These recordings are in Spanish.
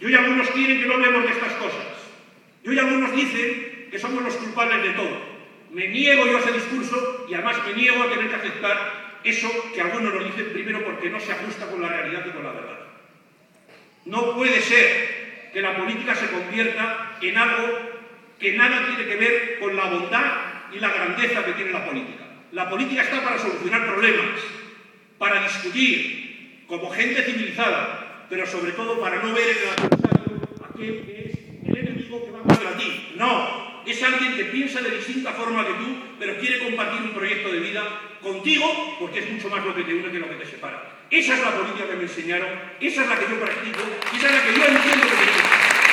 Y hoy algunos quieren que no hablemos de estas cosas. Y hoy algunos dicen que somos los culpables de todo. Me niego yo a ese discurso y además me niego a tener que aceptar eso que algunos nos dicen, primero porque no se ajusta con la realidad y con la verdad. No puede ser que la política se convierta en algo que nada tiene que ver con la bondad y la grandeza que tiene la política. La política está para solucionar problemas, para discutir como gente civilizada, pero sobre todo para no ver en el adversario aquel que es el enemigo que va contra ti. No, es alguien que piensa de distinta forma que tú, pero quiere compartir un proyecto de vida contigo porque es mucho más lo que te une que lo que te separa. Esa es la política que me enseñaron, esa es la que yo practico, y esa es la que yo entiendo que tengo.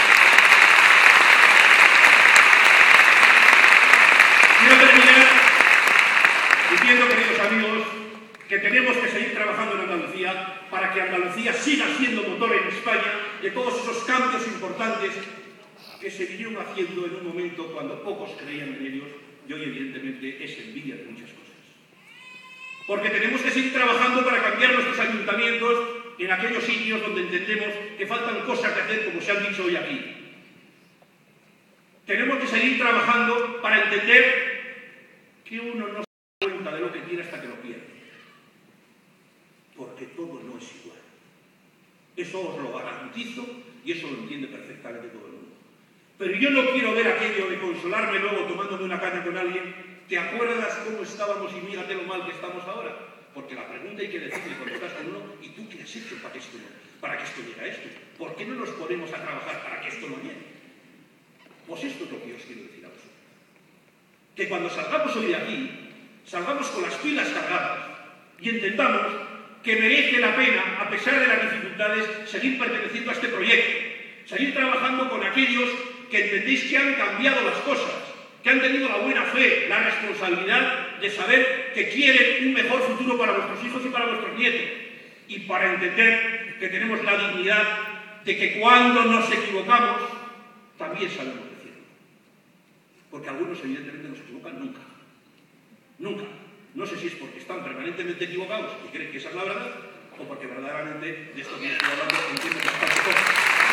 Quiero terminar diciendo, queridos amigos, que tenemos que seguir trabajando en Andalucía para que Andalucía siga siendo motor en España de todos esos cambios importantes que se vinieron haciendo en un momento cuando pocos creían en ellos, y hoy evidentemente es envidia de muchas cosas. Porque tenemos que seguir trabajando para cambiar nuestros ayuntamientos en aquellos sitios donde entendemos que faltan cosas que hacer, como se han dicho hoy aquí. Tenemos que seguir trabajando para entender que uno no se da cuenta de lo que tiene hasta que lo pierde. Porque todo no es igual. Eso os lo garantizo y eso lo entiende perfectamente todo el mundo. Pero yo no quiero ver aquello de consolarme luego tomándome una caña con alguien. ¿Te acuerdas cómo estábamos y mírate lo mal que estamos ahora? Porque la pregunta hay que decirle cuando estás con uno, ¿y tú qué has hecho para que esto llegue a esto? ¿Por qué no nos ponemos a trabajar para que esto no llegue? Pues esto es lo que yo os quiero decir a vosotros. Que cuando salgamos hoy de aquí, salgamos con las pilas cargadas y entendamos que merece la pena, a pesar de las dificultades, seguir perteneciendo a este proyecto, seguir trabajando con aquellos que entendéis que han cambiado las cosas, que han tenido la buena fe, la responsabilidad de saber que quieren un mejor futuro para vuestros hijos y para vuestros nietos, y para entender que tenemos la dignidad de que cuando nos equivocamos, también sabemos decirlo. Porque algunos evidentemente no se equivocan nunca. Nunca. No sé si es porque están permanentemente equivocados y creen que esa es la verdad, o porque verdaderamente de esto que estoy hablando entienden bastantes cosas.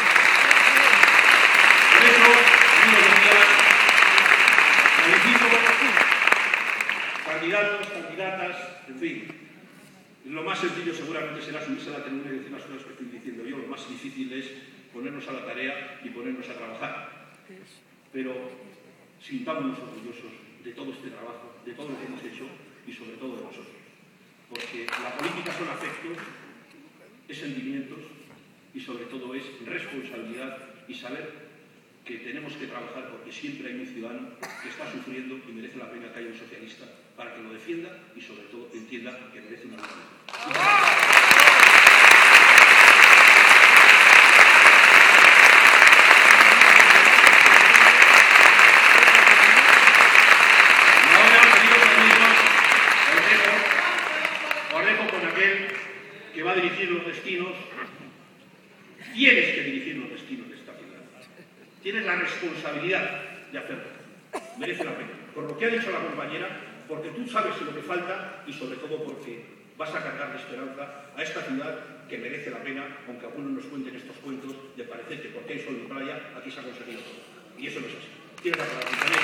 Por eso, amigos míos, felicito candidatos, candidatas, en fin. Lo más sencillo seguramente será subirse a la tribuna y decir las cosas que estoy diciendo yo. Lo más difícil es ponernos a la tarea y ponernos a trabajar. Pero sintámonos orgullosos de todo este trabajo, de todo lo que hemos hecho y sobre todo de vosotros. Porque la política son afectos, es sentimientos y sobre todo es responsabilidad y saber que tenemos que trabajar porque siempre hay un ciudadano que está sufriendo y merece la pena que haya un socialista para que lo defienda y sobre todo entienda que merece una buena vida. Que va a dirigir los destinos, tienes que dirigir los destinos de esta ciudad. Tienes la responsabilidad de hacerlo. Merece la pena. Por lo que ha dicho la compañera, porque tú sabes lo que falta y sobre todo porque vas a cargar de esperanza a esta ciudad que merece la pena, aunque algunos nos cuenten estos cuentos de parecer que porque hay sol y playa, aquí se ha conseguido todo. Y eso no es así. Tienes la palabra, compañera.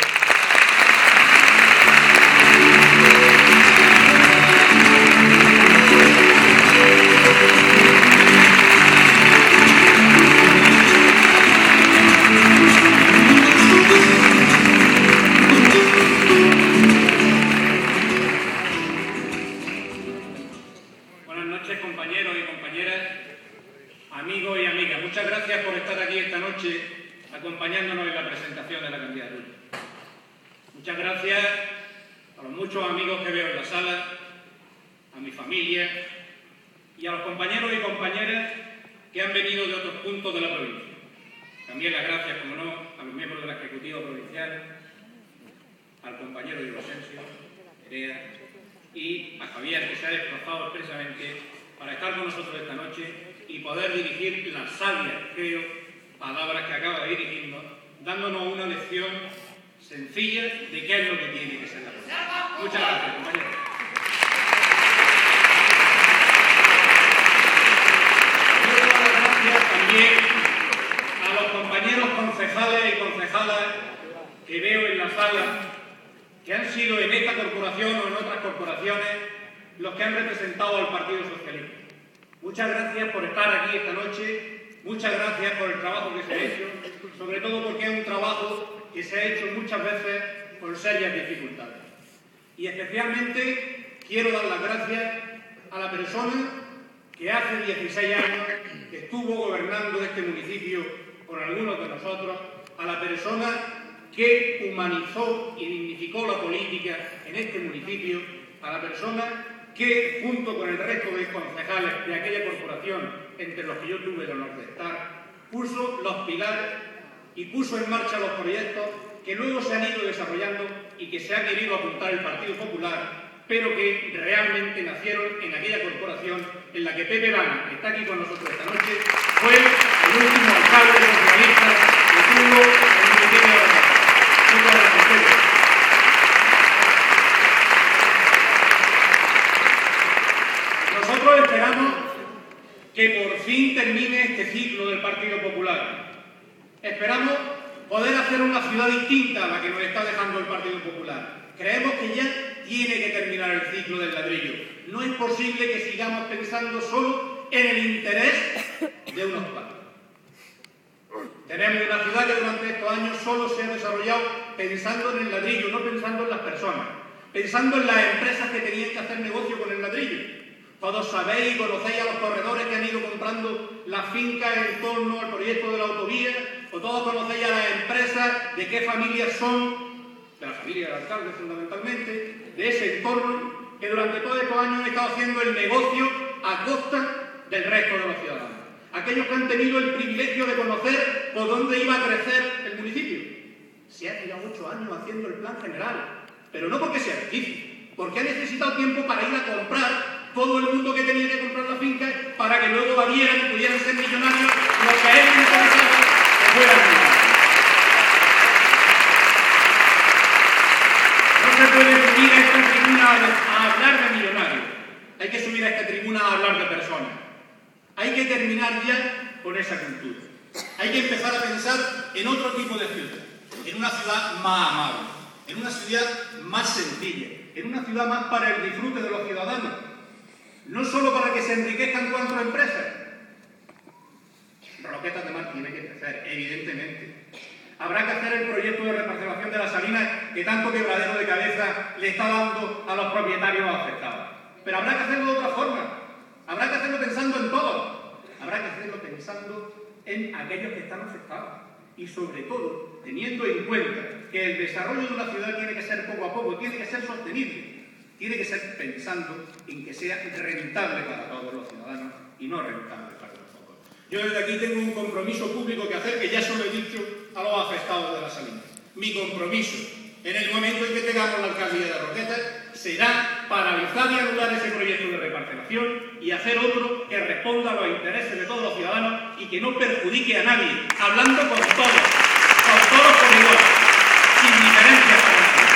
Compañeros y compañeras, amigos y amigas, muchas gracias por estar aquí esta noche acompañándonos en la presentación de la candidatura. Muchas gracias a los muchos amigos que veo en la sala, a mi familia y a los compañeros y compañeras que han venido de otros puntos de la provincia. También las gracias, como no, a los miembros de la Ejecutiva Provincial, al compañero Diego Asensio, Nerea, y a Javier, que se ha desplazado expresamente para estar con nosotros esta noche y poder dirigir las sabias, creo, palabras que acaba de dirigirnos, dándonos una lección sencilla de qué es lo que tiene que ser la política. Muchas gracias, compañeros. Quiero dar las gracias también corporaciones los que han representado al Partido Socialista. Muchas gracias por estar aquí esta noche, muchas gracias por el trabajo que se ha hecho, sobre todo porque es un trabajo que se ha hecho muchas veces con serias dificultades. Y especialmente quiero dar las gracias a la persona que hace 16 años que estuvo gobernando este municipio con algunos de nosotros, a la persona que humanizó y dignificó la política en este municipio, a la persona que, junto con el resto de concejales de aquella corporación, entre los que yo tuve el honor de estar, puso los pilares y puso en marcha los proyectos que luego se han ido desarrollando y que se ha querido apuntar el Partido Popular, pero que realmente nacieron en aquella corporación en la que Pepe Lana, que está aquí con nosotros esta noche, fue el último alcalde socialista que tuvo el municipio de Roquetas. Muchas gracias, Pepe. Nosotros esperamos que por fin termine este ciclo del Partido Popular. Esperamos poder hacer una ciudad distinta a la que nos está dejando el Partido Popular. Creemos que ya tiene que terminar el ciclo del ladrillo. No es posible que sigamos pensando solo en el interés de unos cuantos. Tenemos una ciudad que durante estos años solo se ha desarrollado pensando en el ladrillo, no pensando en las personas, pensando en las empresas que tenían que hacer negocio con el ladrillo. Todos sabéis y conocéis a los corredores que han ido comprando las fincas en torno al proyecto de la autovía, o todos conocéis a las empresas de qué familias son, de la familia del alcalde fundamentalmente, de ese entorno, que durante todos estos años han estado haciendo el negocio a costa del resto de los ciudadanos. Aquellos que han tenido el privilegio de conocer por dónde iba a crecer el municipio. Se ha tirado 8 años haciendo el plan general, pero no porque sea difícil, porque ha necesitado tiempo para ir a comprar todo el mundo que tenía que comprar la finca para que luego valieran y pudieran ser millonarios los que él interesaba que fueran millonarios. No se puede subir a esta tribuna a hablar de millonarios, hay que subir a esta tribuna a hablar de personas. Hay que terminar ya con esa cultura. Hay que empezar a pensar en otro tipo de ciudad, en una ciudad más amable, en una ciudad más sencilla, en una ciudad más para el disfrute de los ciudadanos. No solo para que se enriquezcan 4 empresas. Roquetas de Mar tiene que crecer, evidentemente. Habrá que hacer el proyecto de reparcelación de las salinas que tanto quebradero de cabeza le está dando a los propietarios afectados. Pero habrá que hacerlo de otra forma. Habrá que hacerlo pensando en todos. Habrá que hacerlo pensando en aquellos que están afectados. Y sobre todo, teniendo en cuenta que el desarrollo de una ciudad tiene que ser poco a poco, tiene que ser sostenible. Tiene que ser pensando en que sea rentable para todos los ciudadanos y no rentable para los pocos. Yo desde aquí tengo un compromiso público que hacer, que ya se lo he dicho a los afectados de la salida. Mi compromiso, en el momento en que tengamos la alcaldía de Roquetas, será paralizar y anular ese proyecto de reparcelación y hacer otro que responda a los intereses de todos los ciudadanos y que no perjudique a nadie, hablando con todos por igual, sin diferencias para nadie.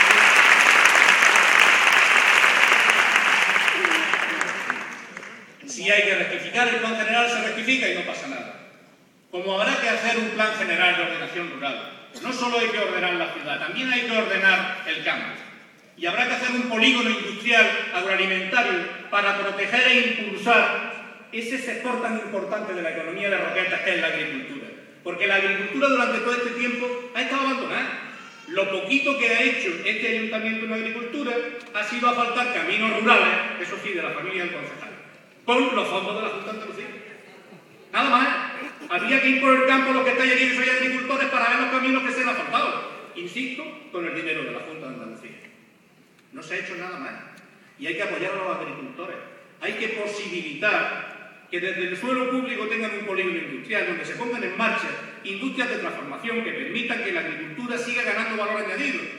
Si hay que rectificar el plan general, se rectifica y no pasa nada. Como habrá que hacer un plan general de ordenación rural, no solo hay que ordenar la ciudad, también hay que ordenar el campo. Y habrá que hacer un polígono industrial agroalimentario para proteger e impulsar ese sector tan importante de la economía de Roquetas, que es la agricultura. Porque la agricultura durante todo este tiempo ha estado abandonada. Lo poquito que ha hecho este ayuntamiento en la agricultura ha sido asfaltar caminos rurales, eso sí, de la familia del concejal, con los fondos de la Junta de Andalucía. Nada más. Había que ir por el campo los que estáis aquí, que sois agricultores, para ver los caminos que se han asfaltado. Insisto, con el dinero de la Junta de Andalucía. No se ha hecho nada más. Y hay que apoyar a los agricultores. Hay que posibilitar que desde el suelo público tengan un polígono industrial donde se pongan en marcha industrias de transformación que permitan que la agricultura siga ganando valor añadido.